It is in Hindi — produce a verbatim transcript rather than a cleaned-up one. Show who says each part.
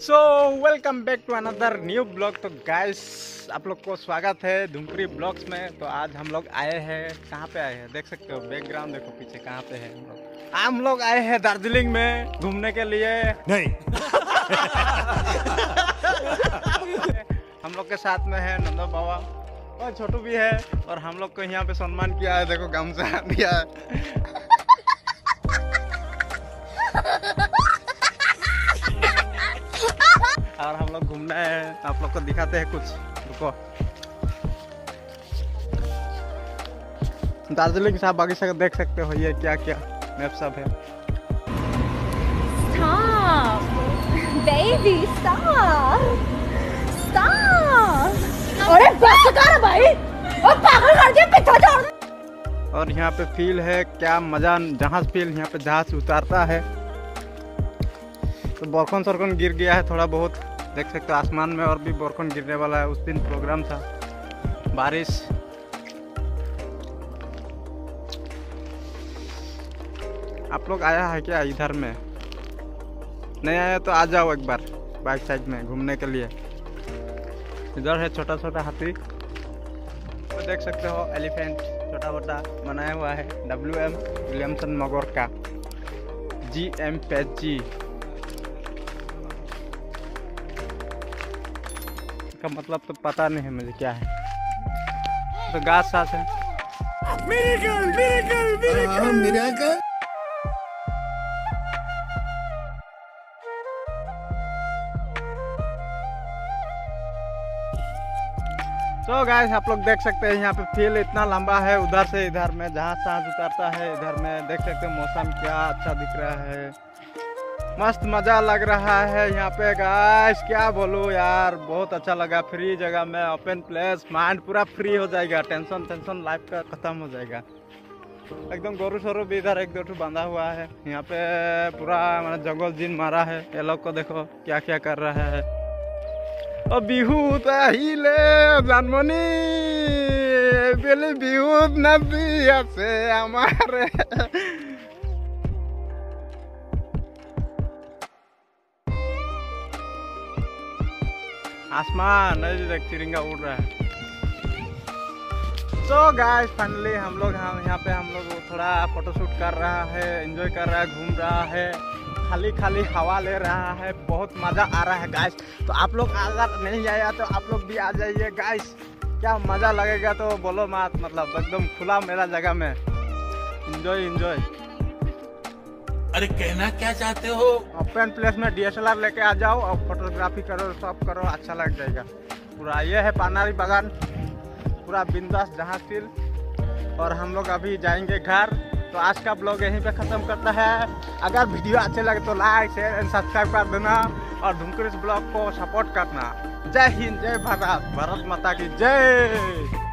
Speaker 1: So welcome back to another new blog. तो गाइस आप लोग को स्वागत है धुमपुरी ब्लॉग्स में। तो आज हम लोग आए हैं, कहाँ पे आए हैं देख सकते हो, बैकग्राउंड देखो पीछे कहाँ पे है हम लोग। हम लोग आए हैं दार्जिलिंग में घूमने के लिए। नहीं हम लोग के साथ में है नंदो बाबा और छोटू भी है, और हम लोग को यहाँ पे सम्मान किया है, देखो गामसा दिया है। और हम लोग घूमना है, आप लोग को दिखाते हैं कुछ, रुको। दार्जिलिंग साहब बागीचा का देख सकते हो, ये क्या क्या मैप सब है।
Speaker 2: Stop, baby, stop, stop. अरे बस कर भाई, और पागल कर दिया पीछे छोड़।
Speaker 1: और यहाँ पे फील है क्या मजा, जहाज फील, यहाँ पे जहाज उतारता है। तो बरखन सरखन गिर गया है थोड़ा बहुत, देख सकते हो आसमान में, और भी बरखन गिरने वाला है। उस दिन प्रोग्राम था बारिश। आप लोग आया है क्या इधर में? नहीं आया तो आ जाओ एक बार बाइक साइड में घूमने के लिए। इधर है छोटा छोटा हाथी, तो देख सकते हो एलिफेंट छोटा मोटा बनाया हुआ है। डब्ल्यू एम विलियमसन मगोर का जी एम पेज जी का मतलब तो पता नहीं है मुझे क्या है। तो घास सास है। Miracle, miracle, miracle, miracle. तो गाइस आप लोग देख सकते हैं यहाँ पे फील्ड इतना लंबा है, उधर से इधर में जहाँ सांस उतारता है, इधर में देख सकते हैं मौसम क्या अच्छा दिख रहा है, मस्त मजा लग रहा है यहाँ पे गाइस। क्या बोलूँ यार, बहुत अच्छा लगा। फ्री जगह में, ओपन प्लेस, माइंड पूरा फ्री हो जाएगा, टेंशन टेंशन लाइफ का खत्म हो जाएगा एकदम। गोरू शोरू भी इधर एक दो ठो बांधा हुआ है यहाँ पे, पूरा मतलब जंगल जिन मारा है। ये लोग को देखो क्या क्या कर रहा है। और बिहूत अहिले जानमनी बेले बिहूत नबी आसे हमारे। आसमान देख चिड़िंगा उड़ रहा है। तो गाइस फाइनली हम लोग हम यहाँ पे हम लोग थोड़ा फोटोशूट कर रहा है, एंजॉय कर रहा है, घूम रहा है, खाली खाली हवा ले रहा है, बहुत मजा आ रहा है गाइस। तो आप लोग अगर नहीं आया तो आप लोग भी आ जाइए गाइस, क्या मजा लगेगा। तो बोलो मत, मतलब एकदम खुला मेरा जगह में, एंजॉय एंजॉय।
Speaker 3: अरे कहना क्या चाहते हो?
Speaker 1: ओपन प्लेस में डी एस एल आर लेके आ जाओ और फोटोग्राफी करो, सब करो, अच्छा लग जाएगा पूरा। ये है पानारी बागान, पूरा बिंदास जहाज फील। और हम लोग अभी जाएंगे घर। तो आज का ब्लॉग यहीं पे ख़त्म करता है। अगर वीडियो अच्छे लगे तो लाइक शेयर एंड सब्सक्राइब कर देना, और धुमपुरी ब्लॉग को सपोर्ट करना। जय हिंद, जय भारत, भारत माता की जय।